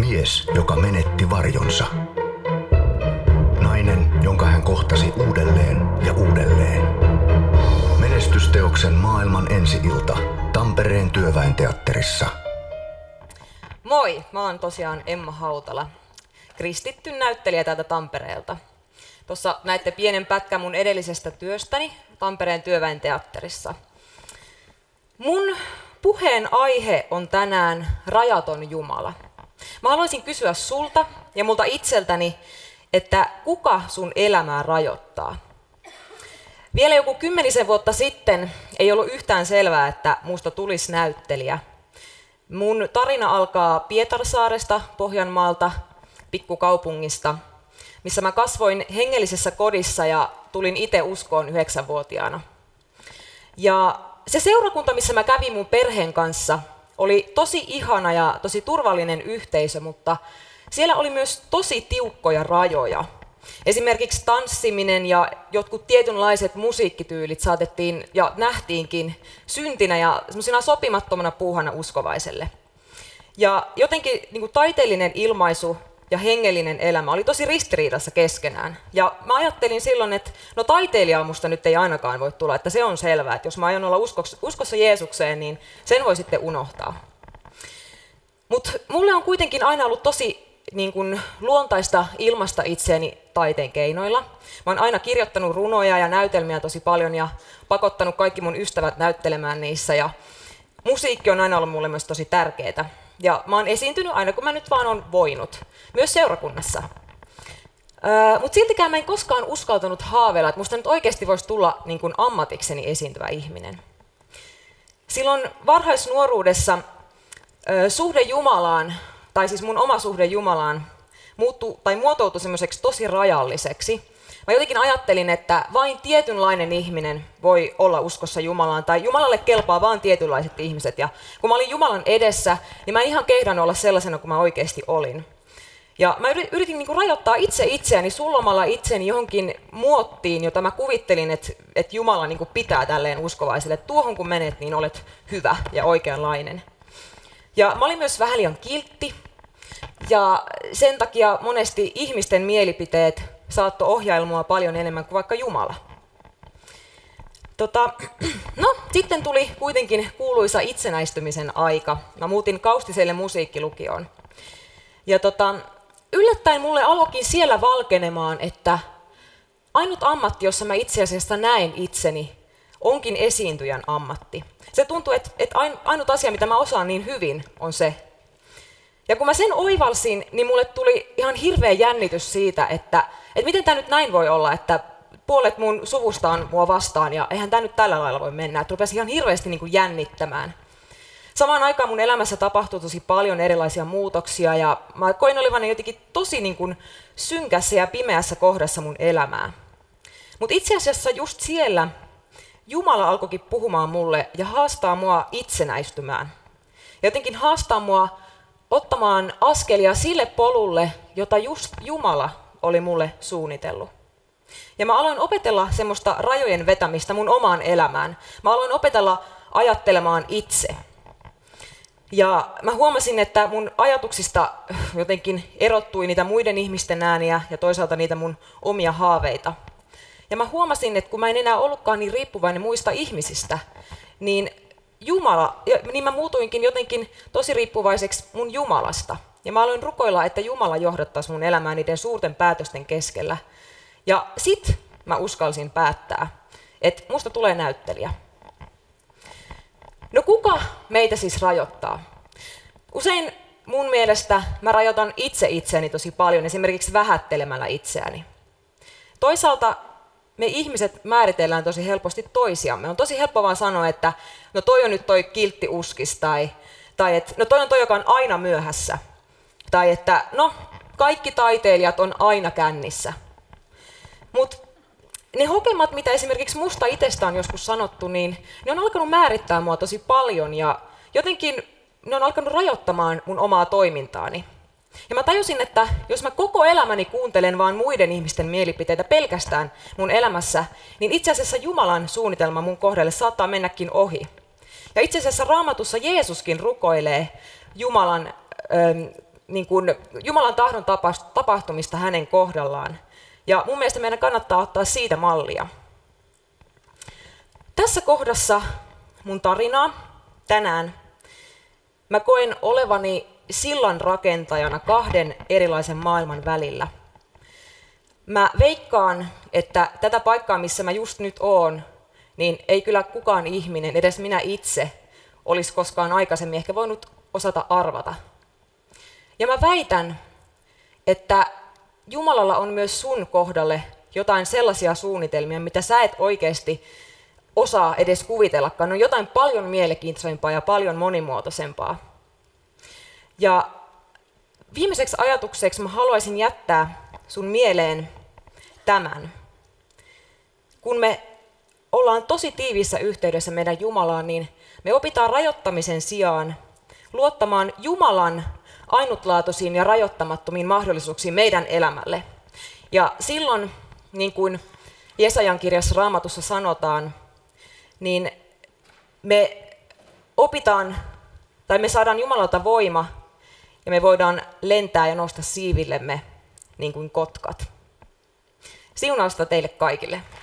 Mies, joka menetti varjonsa. Nainen, jonka hän kohtasi uudelleen ja uudelleen. Menestysteoksen maailman ensi-ilta Tampereen Työväen Teatterissa. Moi, mä oon tosiaan Emma Hautala, kristitty näyttelijä täältä Tampereelta. Tuossa näette pienen pätkän mun edellisestä työstäni Tampereen Työväen Teatterissa. Mun puheen aihe on tänään rajaton Jumala. Mä haluaisin kysyä sulta ja multa itseltäni, että kuka sun elämää rajoittaa? Vielä joku 10 vuotta sitten ei ollut yhtään selvää, että musta tulisi näyttelijä. Mun tarina alkaa Pietarsaaresta, Pohjanmaalta, pikkukaupungista, missä mä kasvoin hengellisessä kodissa ja tulin itse uskoon 9-vuotiaana. Ja se seurakunta, missä mä kävin mun perheen kanssa, oli tosi ihana ja tosi turvallinen yhteisö, mutta siellä oli myös tosi tiukkoja rajoja. Esimerkiksi tanssiminen ja jotkut tietynlaiset musiikkityylit saatettiin ja nähtiinkin syntinä ja semmoisena sopimattomana puuhana uskovaiselle. Ja jotenkin niin kuin taiteellinen ilmaisu ja hengellinen elämä oli tosi ristiriidassa keskenään. Ja mä ajattelin silloin, että no taiteilijaa musta nyt ei ainakaan voi tulla, että se on selvää, että jos mä aion olla uskossa Jeesukseen, niin sen voi sitten unohtaa. Mutta mulle on kuitenkin aina ollut tosi niin kuin luontaista ilmaista itseäni taiteen keinoilla. Mä oon aina kirjoittanut runoja ja näytelmiä tosi paljon ja pakottanut kaikki mun ystävät näyttelemään niissä. Ja musiikki on aina ollut mulle myös tosi tärkeää. Ja mä oon esiintynyt aina kun mä nyt vaan oon voinut, myös seurakunnassa. Mutta siltikään mä en koskaan uskaltanut haaveilla, että musta nyt oikeasti voisi tulla niin kuin ammatikseni esiintyvä ihminen. Silloin varhaisnuoruudessa suhde Jumalaan, tai siis mun oma suhde Jumalaan, muotoutui semmoiseksi tosi rajalliseksi. Mä jotenkin ajattelin, että vain tietynlainen ihminen voi olla uskossa Jumalaan, tai Jumalalle kelpaa vain tietynlaiset ihmiset. Ja kun mä olin Jumalan edessä, niin mä en ihan kehdannut olla sellaisena kuin mä oikeasti olin. Ja mä yritin niin kuin rajoittaa itseäni sullomalla itseni johonkin muottiin, jota mä kuvittelin, että Jumala niin kuin pitää tälleen uskovaiselle, että tuohon kun menet, niin olet hyvä ja oikeanlainen. Ja mä olin myös vähän liian kiltti, ja sen takia monesti ihmisten mielipiteet saattoi ohjailla mua paljon enemmän kuin vaikka Jumala. Sitten tuli kuitenkin kuuluisa itsenäistymisen aika. Mä muutin Kaustiselle musiikkilukioon. Ja yllättäen mulle aloikin siellä valkenemaan, että ainut ammatti, jossa mä itse asiassa näen itseni, onkin esiintyjän ammatti. Se tuntuu, että ainut asia, mitä mä osaan niin hyvin, on se. Ja kun mä sen oivalsin, niin mulle tuli ihan hirveä jännitys siitä, että miten tämä nyt näin voi olla, että puolet mun suvusta on mua vastaan ja eihän tämä nyt tällä lailla voi mennä. Että rupesi ihan hirveästi niin kuin jännittämään. Samaan aikaan mun elämässä tapahtui tosi paljon erilaisia muutoksia ja mä koin olevani jotenkin tosi niin kuin synkässä ja pimeässä kohdassa mun elämää. Mutta itse asiassa just siellä Jumala alkoikin puhumaan mulle ja haastaa mua itsenäistymään. Ja jotenkin haastaa mua ottamaan askelia sille polulle, jota just Jumala oli mulle suunnitellut. Ja mä aloin opetella semmoista rajojen vetämistä mun omaan elämään. Mä aloin opetella ajattelemaan itse. Ja mä huomasin, että mun ajatuksista jotenkin erottui niitä muiden ihmisten ääniä ja toisaalta niitä mun omia haaveita. Ja mä huomasin, että kun mä en enää ollutkaan niin riippuvainen muista ihmisistä, niin mä muutuinkin jotenkin tosi riippuvaiseksi mun Jumalasta. Ja mä aloin rukoilla, että Jumala johdattaisi mun elämää niiden suurten päätösten keskellä. Ja sit mä uskalsin päättää, että musta tulee näyttelijä. No kuka meitä siis rajoittaa? Usein mun mielestä mä rajoitan itseäni tosi paljon, esimerkiksi vähättelemällä itseäni. Toisaalta me ihmiset määritellään tosi helposti toisiamme. On tosi helppo vaan sanoa, että no toi on nyt toi kiltti uskis, tai että no toi on toi, joka on aina myöhässä. Tai että no kaikki taiteilijat on aina kännissä. Mutta ne hokemat, mitä esimerkiksi musta itsestä on joskus sanottu, niin ne on alkanut määrittää mua tosi paljon ja jotenkin ne on alkanut rajoittamaan mun omaa toimintaani. Ja mä tajusin, että jos mä koko elämäni kuuntelen vaan muiden ihmisten mielipiteitä pelkästään mun elämässä, niin itse asiassa Jumalan suunnitelma mun kohdalle saattaa mennäkin ohi. Ja itse asiassa Raamatussa Jeesuskin rukoilee Jumalan niin kuin Jumalan tahdon tapahtumista hänen kohdallaan. Ja mun mielestä meidän kannattaa ottaa siitä mallia. Tässä kohdassa mun tarinaa tänään mä koen olevani sillan rakentajana kahden erilaisen maailman välillä. Mä veikkaan, että tätä paikkaa, missä mä just nyt oon, niin ei kyllä kukaan ihminen, edes minä itse, olisi koskaan aikaisemmin ehkä voinut osata arvata. Ja mä väitän, että Jumalalla on myös sun kohdalle jotain sellaisia suunnitelmia, mitä sä et oikeasti osaa edes kuvitellakaan. Ne on jotain paljon mielenkiintoisempaa ja paljon monimuotoisempaa. Ja viimeiseksi ajatukseksi mä haluaisin jättää sun mieleen tämän. Kun me ollaan tosi tiiviissä yhteydessä meidän Jumalaan, niin me opitaan rajoittamisen sijaan luottamaan Jumalan ainutlaatuisiin ja rajoittamattomiin mahdollisuuksiin meidän elämälle. Ja silloin, niin kuin Jesajan kirjassa Raamatussa sanotaan, niin me opitaan, tai me saadaan Jumalalta voima, ja me voidaan lentää ja nousta siivillemme niin kuin kotkat. Siunausta teille kaikille.